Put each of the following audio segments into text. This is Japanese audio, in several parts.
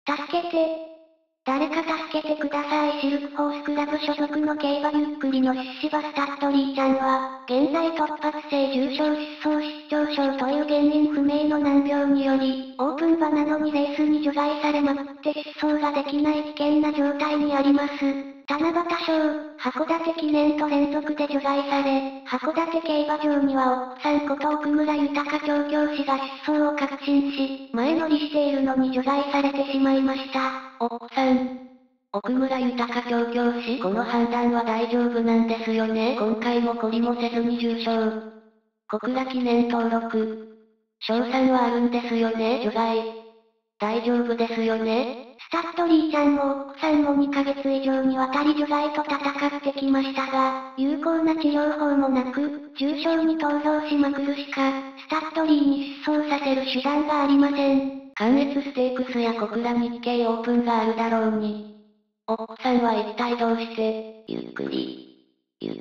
助けて。誰か助けてください。シルクフォースクラブ所属の競馬ゆっくりのシッシバスタッドリーちゃんは、現在突発性重症失踪失調症という原因不明の難病により、オープン馬なのにレースに除外されまくって疾走ができない危険な状態にあります。七夕賞、函館記念と連続で除外され、函館競馬場には奥さんこと奥村豊調教師が失踪を確信し、前乗りしているのに除外されてしまいました。 奥さん。奥村豊調教師、この判断は大丈夫なんですよね。今回も懲りもせずに重傷。小倉記念登録。賞賛はあるんですよね。除外。大丈夫ですよね。 スタッドリーちゃんも奥さんも2ヶ月以上にわたり除外と戦ってきましたが、有効な治療法もなく、重症に投票しまくるしか、スタッドリーに失踪させる手段がありません。 関越ステークスや小倉日経オープンがあるだろうに。奥さんは一体どうして、 ゆっくり、競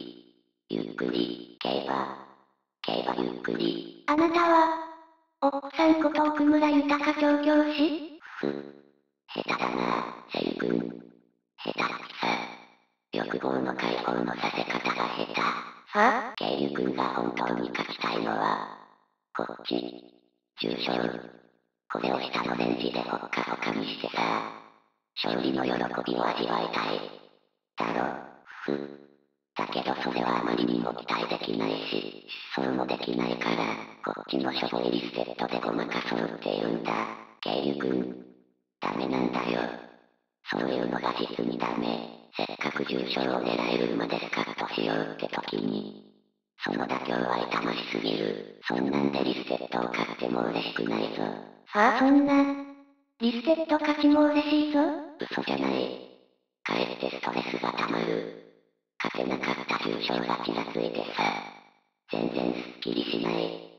馬ゆっくり。 あなたは、奥さんこと奥村豊調教師？ 下手だな、セイ君。下手くさ。欲望の解放のさせ方が下手。 は？ ケイユ君が本当に勝ちたいのは、こっち。重傷。これを下のレンジでほっかほかにしてさ。勝利の喜びを味わいたい。だろ。だけどそれはあまりにも期待できないし、失踪もできないから、こっちのしょぼいリステットでごまかそうって言うんだ。ケイユ君。ダメなんだよ。そういうのが実にダメ。せっかく重傷を狙える馬でスカッとしようって時に。その妥協は痛ましすぎる。そんなんでリステットを買っても嬉しくないぞ。 そんな。リステット勝ちも嬉しいぞ。 嘘じゃない。かえってストレスが溜まる。勝てなかった重傷がちらついてさ。全然スッキリしない。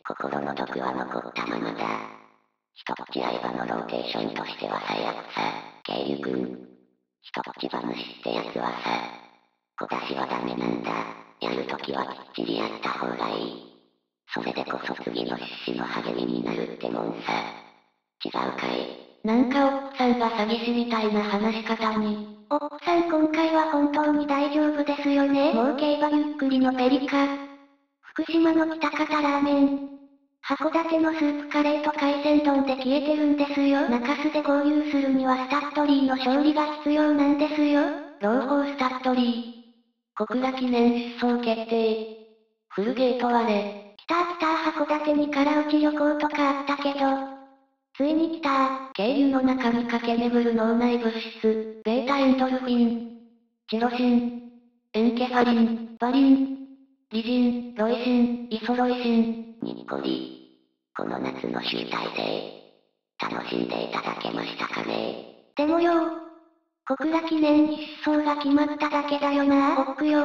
心の毒は残ったままだ。一口相場のローテーションとしては最悪さ。ケイユ君。一口馬主ってやつはさ。小出しはダメなんだ。やるときはきっちりやった方がいい。それでこそ次の必死の励みになるってもんさ。違うかい？ なんか奥さんが詐欺師みたいな話し方に。 奥さん今回は本当に大丈夫ですよね。もう競馬ゆっくりのペリカ。福島の北方ラーメン。函館のスープカレーと海鮮丼で消えてるんですよ。中洲で合流するにはスタッドリーの勝利が必要なんですよ。 朗報スタッドリー。小倉記念出走決定。フルゲート割れ。 来た函館に空打ち旅行とかあったけど。ついに来た。 経由の中に駆け巡る脳内物質。ベータエンドルフィン。チロシン。エンケファリン。バリン。リジン。ロイシン。イソロイシン。 にっこり。この夏の集大成。楽しんでいただけましたかね？ でもよ。小倉記念に出走が決まっただけだよな。奥よ。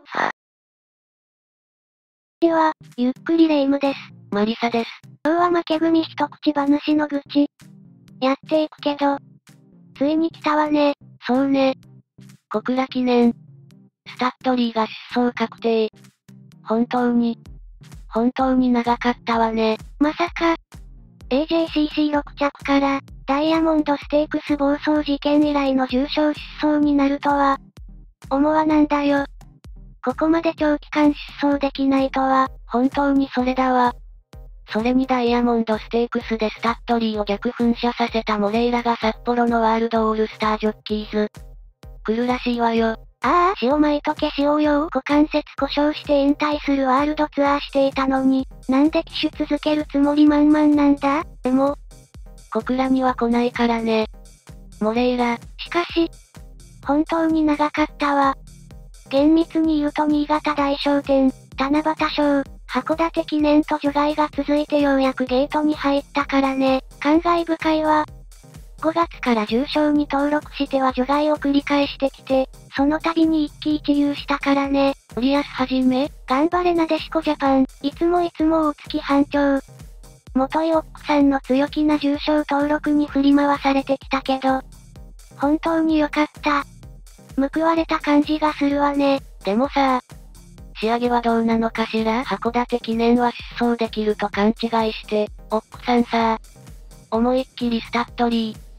では、ゆっくりレ夢ムです。 マリサです。 今日は負け組一口話の愚痴。やっていくけど。ついに来たわね。 そうね。小倉記念。スタッドリーが出走確定。本当に長かったわね。 まさか、AJCC6 着から、ダイヤモンドステークス暴走事件以来の重傷失踪になるとは、思わなんだよ。ここまで長期間失踪できないとは、 本当にそれだわ。それにダイヤモンドステークスでスタッドリーを逆噴射させたモレイラが札幌のワールドオールスタージョッキーズ。来るらしいわよ。 塩まいとけ塩用股関節故障して引退するワールドツアーしていたのに、なんで騎手続けるつもり満々なんだ？ でも、小倉には来ないからね。モレイラ。 しかし、本当に長かったわ。厳密に言うと新潟大商店、七夕賞、函館記念と除外が続いてようやくゲートに入ったからね。感慨深いわ。5月から重賞に登録しては除外を繰り返してきて、その度に一喜一憂したからね。 売安はじめ、 頑張れなでしこジャパン、いつも大月班長。元井奥さんの強気な重賞登録に振り回されてきたけど、本当に良かった。報われた感じがするわね。 でもさ、仕上げはどうなのかしら？函館記念は出走できると勘違いして、奥さんさ、思いっきりスタッドリー、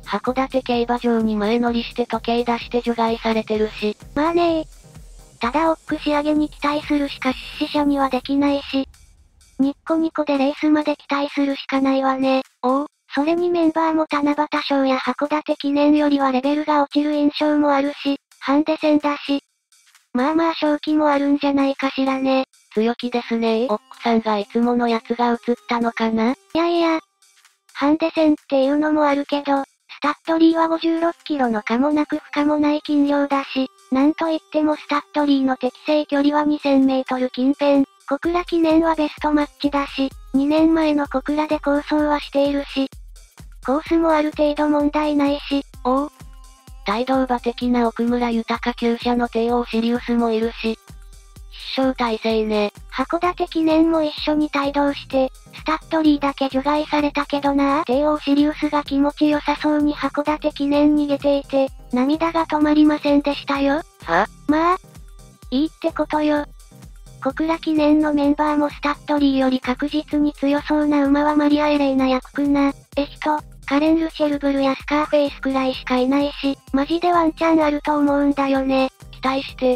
函館競馬場に前乗りして時計出して除外されてるし。 まあねただオック仕上げに期待するしか出資者にはできないし。ニッコニコでレースまで期待するしかないわね。それにメンバーも七夕賞や函館記念よりはレベルが落ちる印象もあるし、ハンデ戦だし。まあまあ正気もあるんじゃないかしらね。 強気ですねオックさんがいつものやつが映ったのかな。 いや、ハンデ戦っていうのもあるけど、スタッドリーは56キロの可もなく不可もない斤量だし、なんといってもスタッドリーの適正距離は2000メートル近辺。小倉記念はベストマッチだし、2年前の小倉で構想はしているし、コースもある程度問題ないし、 帯同馬的な奥村豊厩舎の帝王シリウスもいるし。必勝体制ね。 函館記念も一緒に帯同して、スタッドリーだけ除外されたけどな帝王シリウスが気持ちよさそうに函館記念逃げていて、涙が止まりませんでしたよ。まあ、いいってことよ。小倉記念のメンバーもスタッドリーより確実に強そうな馬はマリア・エレイナやククナ、エヒト、カレン・ルシェルブルやスカーフェイスくらいしかいないし、マジでワンチャンあると思うんだよね。 期待して。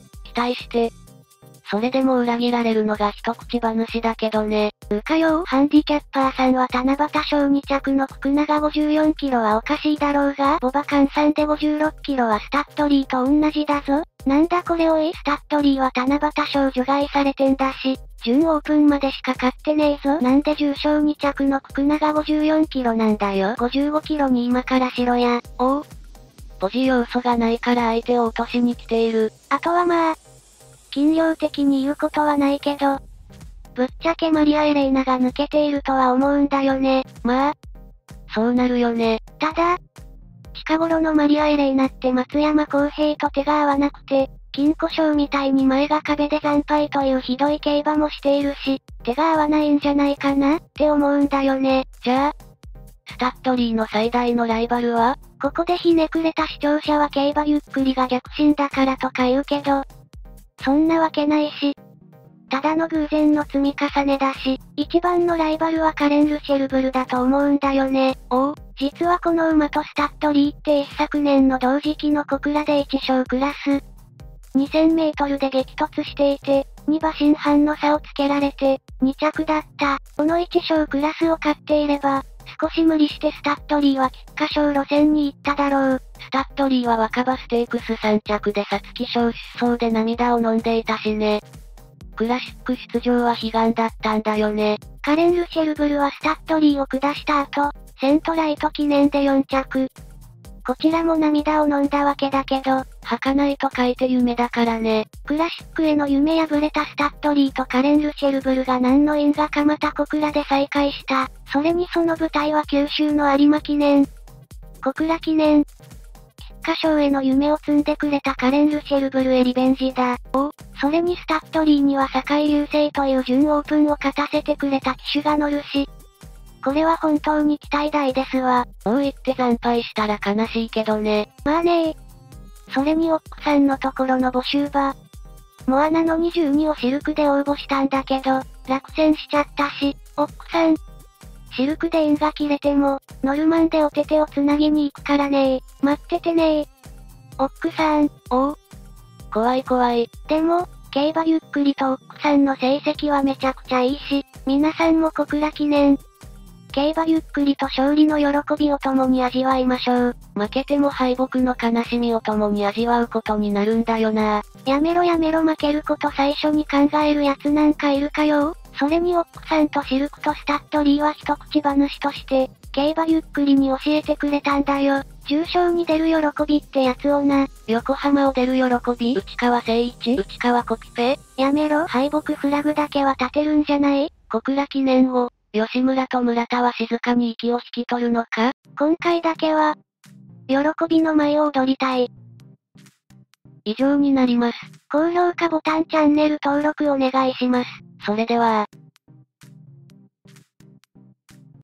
それでも裏切られるのが一口馬主だけどね。 ハンディキャッパーさんは七夕賞2着のククナが54キロはおかしいだろうが、ボバ換算で56キロはスタッドリーと同じだぞ。なんだこれおいスタッドリーは七夕賞除外されてんだし、準オープンまでしか勝ってねえぞ。なんで重賞2着のククナが54キロなんだよ。55キロに今からしろや。 ポジ要素がないから相手を落としに来ている。 あとはまあ、斤量的に言うことはないけど、ぶっちゃけマリア・エレイナが抜けているとは思うんだよね。 まあ、そうなるよね。 ただ、近頃のマリア・エレイナって松山公平と手が合わなくて、金庫賞みたいに前が壁で惨敗というひどい競馬もしているし、手が合わないんじゃないかなって思うんだよね。 じゃあ、スタッドリーの最大のライバルは？ ここでひねくれた視聴者は競馬ゆっくりが逆進だからとか言うけど、そんなわけないし、ただの偶然の積み重ねだし、一番のライバルはカレン・ルシェルブルだと思うんだよね。実はこの馬とスタッドリーって一昨年の同時期の小倉で1勝クラス。2000メートルで激突していて、2馬身半の差をつけられて、2着だった。この1勝クラスを勝っていれば、少し無理してスタッドリーは菊花賞路線に行っただろう。 スタッドリーは若葉ステークス3着で皐月賞出走で涙を飲んでいたしね。クラシック出場は悲願だったんだよね。 カレン・ルシェルブルはスタッドリーを下した後、セントライト記念で4着。こちらも涙を飲んだわけだけど、 儚いと書いて夢だからね。 クラシックへの夢破れたスタッドリーとカレン・ルシェルブルが何の因果かまた小倉で再会した。それにその舞台は九州の有馬記念。小倉記念。菊花賞への夢を積んでくれたカレン・ルシェルブルへリベンジだ。それにスタッドリーには堺流星という準オープンを勝たせてくれた騎手が乗るし、これは本当に期待大ですわ。 言って惨敗したら悲しいけどね。 まあねそれにオックさんのところの募集馬。モアナの22をシルクで応募したんだけど、落選しちゃったし、オックさん。シルクで縁が切れても、ノルマンでお手手をつなぎに行くからね待っててねオックさん。 怖い。 でも、競馬ゆっくりとオックさんの成績はめちゃくちゃいいし、皆さんも小倉記念。競馬ゆっくりと勝利の喜びを共に味わいましょう。 負けても敗北の悲しみを共に味わうことになるんだよな。 やめろ負けること最初に考えるやつなんかいるかよ。それにオックさんとシルクとスタッドリーは一口馬主として、競馬ゆっくりに教えてくれたんだよ。重賞に出る喜びってやつをな。 横浜を出る喜び？内川聖一？内川コピペ？ やめろ敗北フラグだけは立てるんじゃない？ 小倉記念を、吉村と村田は静かに息を引き取るのか？ 今回だけは、喜びの舞を踊りたい。 以上になります。 高評価ボタンチャンネル登録お願いします。 それでは。